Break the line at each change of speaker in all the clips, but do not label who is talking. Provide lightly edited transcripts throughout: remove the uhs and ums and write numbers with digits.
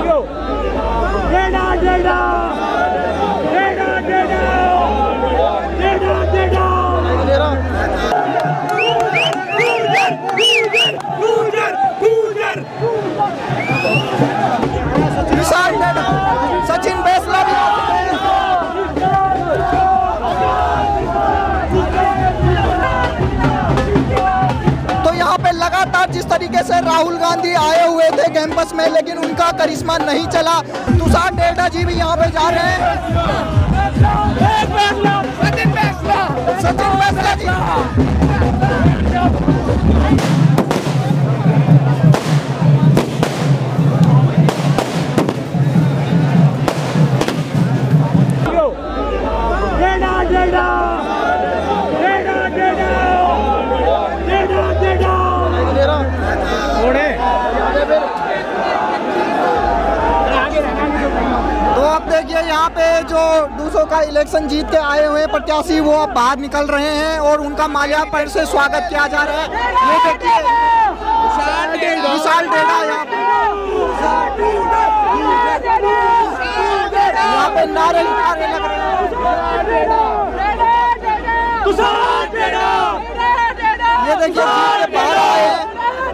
सचिन बेसला भी तो यहाँ पे लगातार जिस तरीके से राहुल गांधी आए हुए थे कैंपस में, लेकिन उनका करिश्मा नहीं चला। तुषार डेढ़ा जी भी यहाँ पे जा रहे हैं। सचिन बेसला जी देखिए यहाँ पे जो 200 का इलेक्शन जीत के आए हुए प्रत्याशी वो अब बाहर निकल रहे हैं और उनका माल्यार्पण से स्वागत किया जा रहा है। ये देखिए विशाल डेढ़ा यहाँ पे नारे लग रहे हैं। ये देखिए बाहर आए हैं।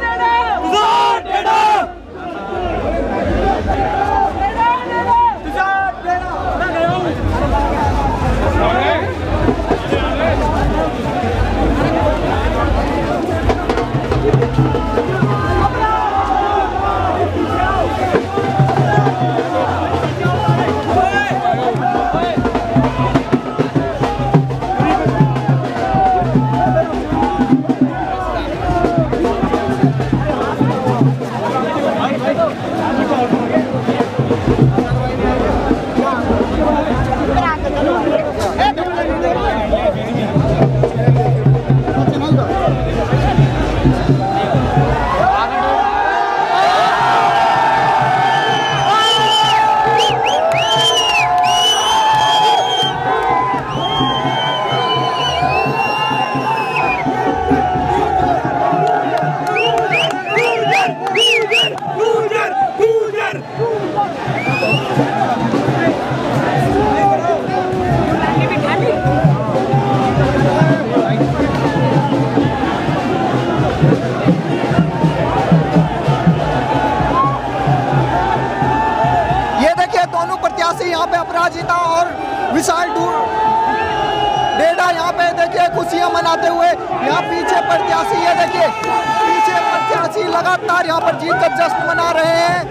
यहाँ पे अपराजिता और विशाल डेढ़ा यहाँ पे देखिए खुशियां मनाते हुए। यहाँ पीछे प्रत्याशी, ये देखिए पीछे प्रत्याशी लगातार यहाँ पर जीत का जश्न मना रहे हैं।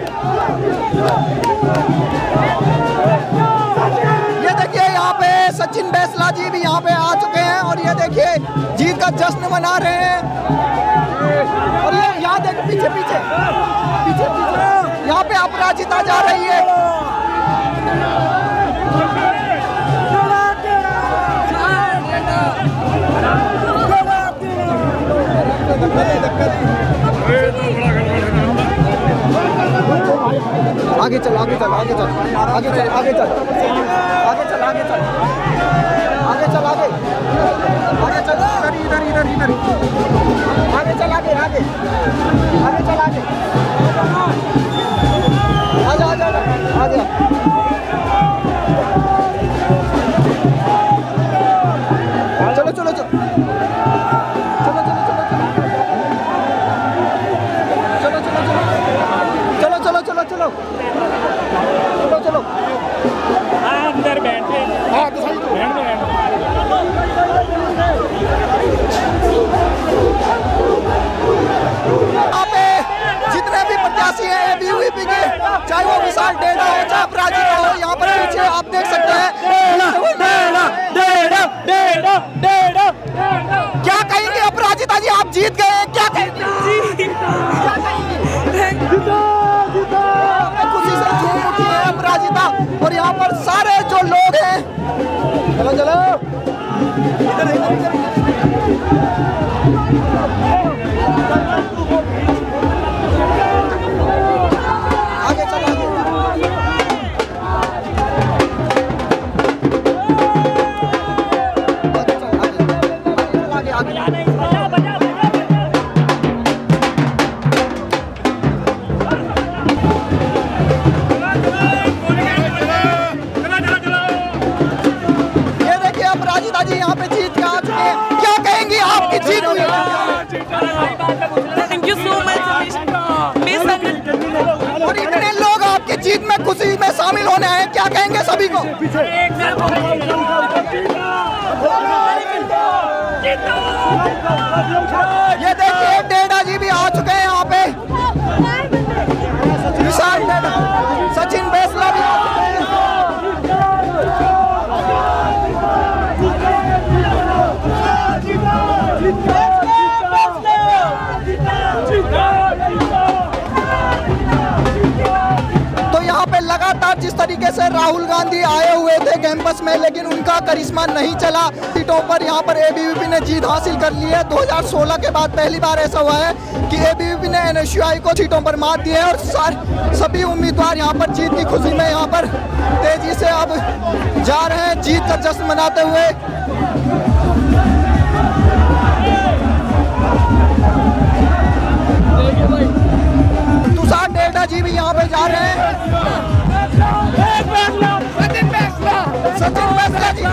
ये देखिए यहाँ पे सचिन बेसला जी भी यहाँ पे आ चुके हैं और ये देखिए जीत का जश्न मना रहे हैं। और ये यहाँ देखिए पीछे पीछे पीछे पीछे यहाँ पे अपराजिता जा रही है। आगे चल आगे चल आगे चल आगे चल आगे चल आगे चल आगे चल आगे चल आगे आगे चल इधर इधर इधर आगे चल आगे आगे आगे चल आगे आजा आजा आजा चलो चलो चलो चलो चलो चलो चलो
अंदर बैठे। हाँ तो सही बैठ
यहाँ पे जितने भी प्रत्याशी हैं एबीवीपी के, चाहे वो विशाल डेढ़ा हो चाहे अपराजिता हो, यहाँ पर पीछे आप देख सकते हैं। क्या कहेंगे अपराजिता जी, आप जीत गए, क्या कहेंगे? खुशी से झूम उठी है अपराजिता और यहाँ पर सारे जो लोग हैं, चलो चलो इधर इधर आगे चलो आगे आगे आगे होने आए, क्या कहेंगे सभी को? ये देखिए डेडा जी भी आ चुके हैं यहाँ पे, विशाल डेडा, सचिन बेसला भी आ चुके हैं। तो यहाँ पे लगातार जिस तरीके से राहुल गांधी आए हुए थे कैंपस में, लेकिन उनका करिश्मा नहीं चला। सीटों पर यहाँ पर एबीवीपी ने जीत हासिल कर ली है। 2016 के बाद पहली बार ऐसा हुआ है कि एबीवीपी ने एनएसयूआई को सीटों पर मात दी है और सभी उम्मीदवार यहाँ पर जीत की खुशी में यहाँ पर तेजी से अब जा रहे हैं जीत का जश्न मनाते हुए। तुषार डेडा जी भी यहाँ पे जा रहे हैं। सचिन बेसला जी।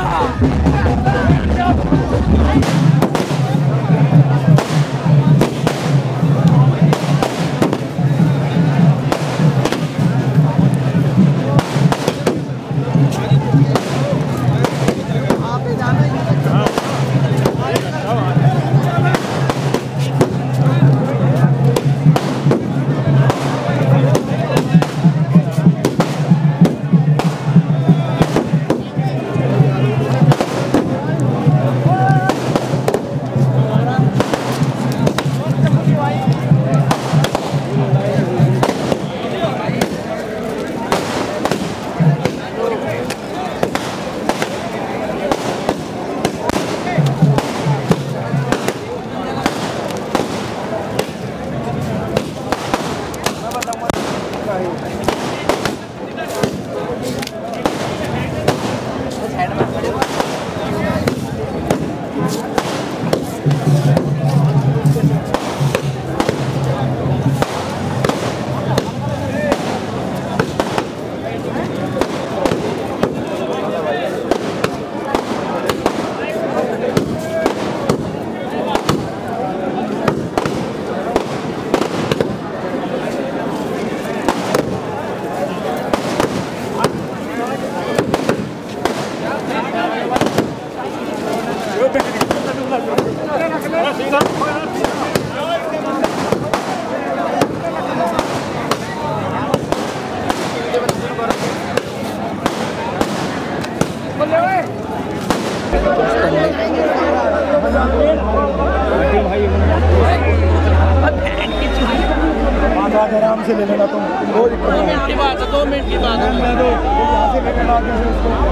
आराम से ले लेना तुम, 2 मिनट की बात है, 2 मिनट की बात है। मैं तो यहाँ से लेकर आ गया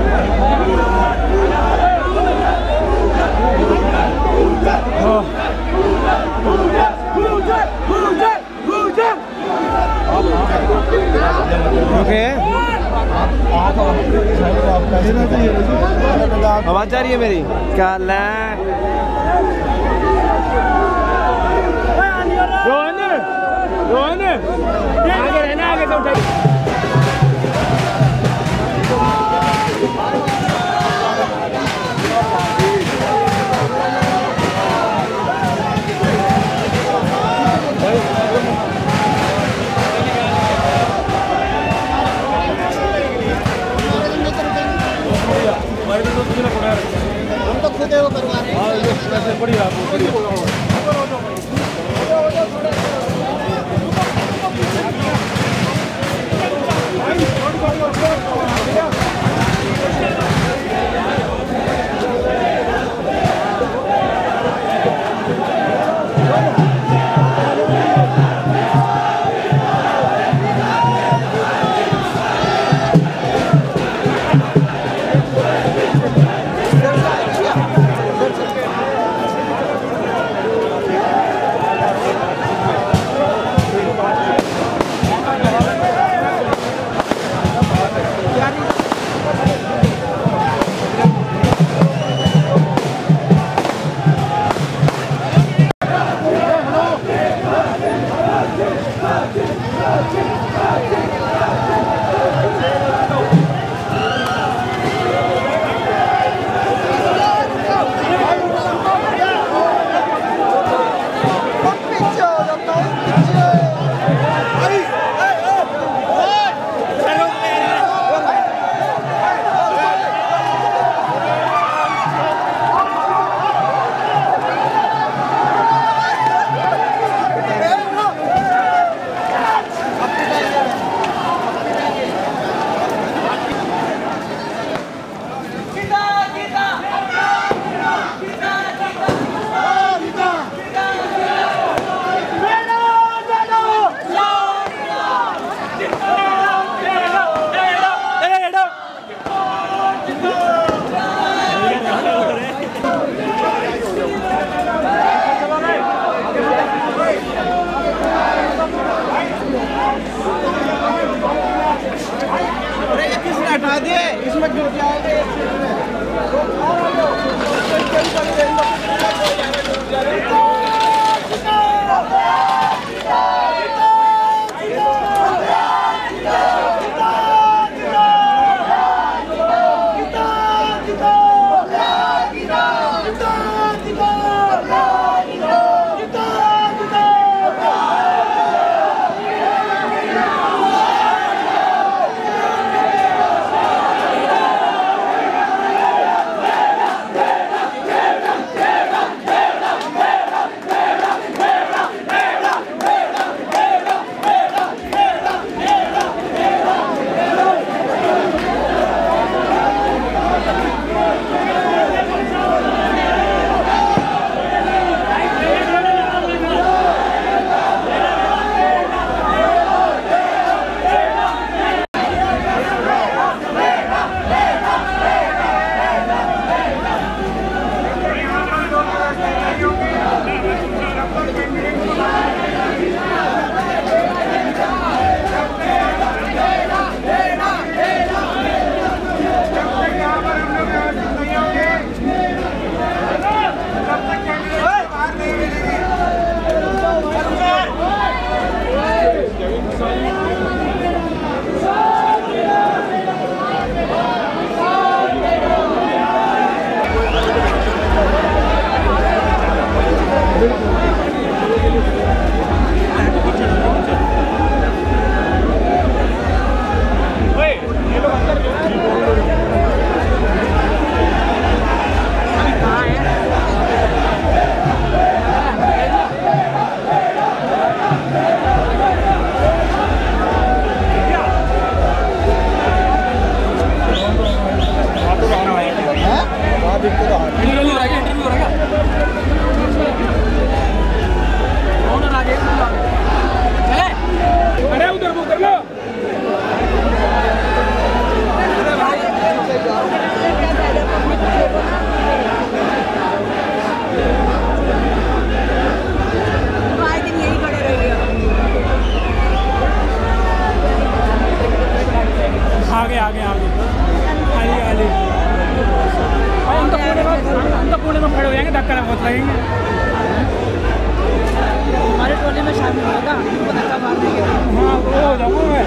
उसको। आवाज आ रही है मेरी? क्या रोहन आगे रहना, आगे से उठाइए।
हम तो खुद वो करवा रहे हैं।
बढ़िया
इसमें गिर जाएंगे
हमारे टोले में शामिल होगा, धक्का मार देंगे।
हाँ वो हो जाऊँगा मैं।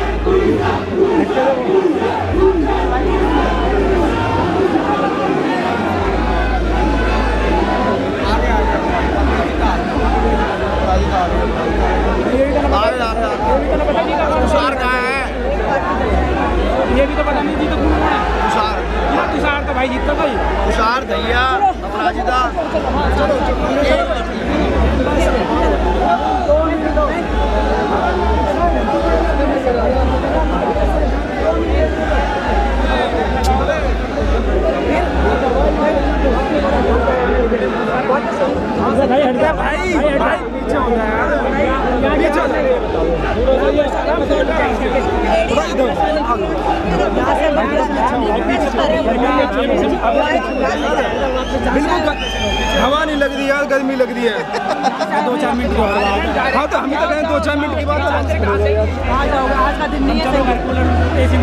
ये भी तो पता नहीं जी तो कौन है तुषार। तुषार तो भाई जीतता भाई
तुषार भैया अपराजिता
भाई हट जा भाई भाई पीछे हो जा यार पीछे हो
बिल्कुल हवा नहीं लग रही यार, गर्मी लग रही है।
2-4 मिनट की बात है।
हाँ तो हम तो कहें 2-4 मिनट की बात है।
आज का दिन नहीं है।